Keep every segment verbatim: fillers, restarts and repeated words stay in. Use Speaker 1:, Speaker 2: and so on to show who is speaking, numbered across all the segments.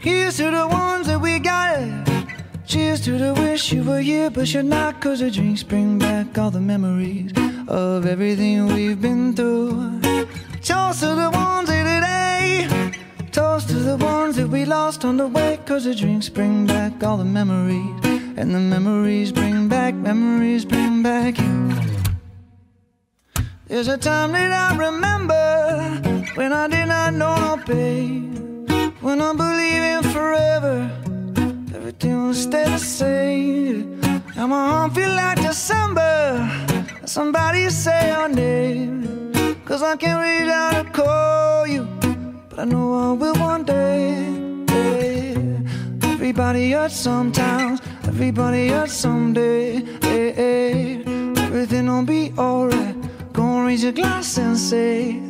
Speaker 1: Here's to the ones that we got. Cheers to the wish you were here, but you're not. Cause the drinks bring back all the memories of everything we've been through. Toast to the ones here today. Toast to the ones that we lost on the way. Cause the drinks bring back all the memories, and the memories bring back, memories bring back you. There's a time that I remember when I did not know no pain, when I believed in forever, everything will stay the same. Now my heart feel like December. Somebody say your name, cause I can't reach out to call you, but I know I will one day. Yeah. Everybody hurts sometimes, everybody hurts someday. Hey, hey. Everything will be alright. Go and raise your glass and say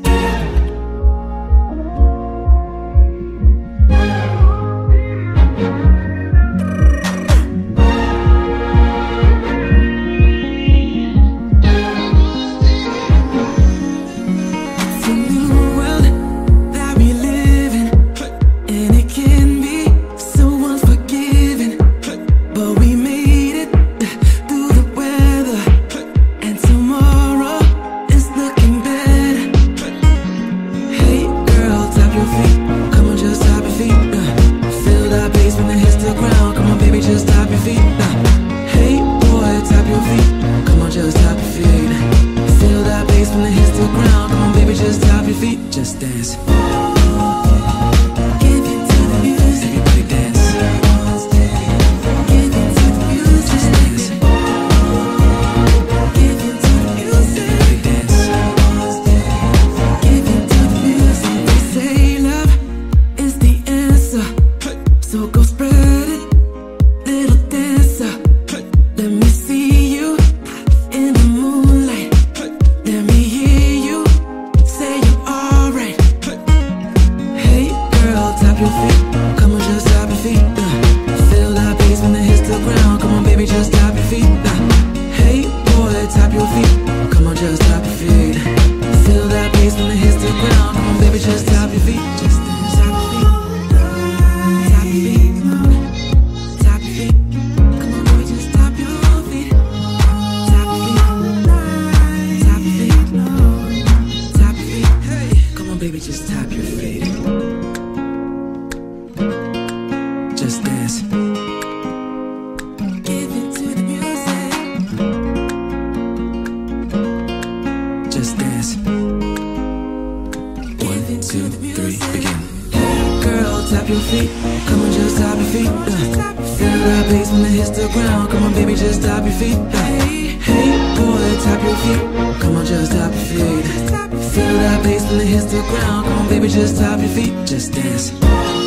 Speaker 2: Feel that bass when it hits the ground. Come on, baby, just tap your feet, just dance.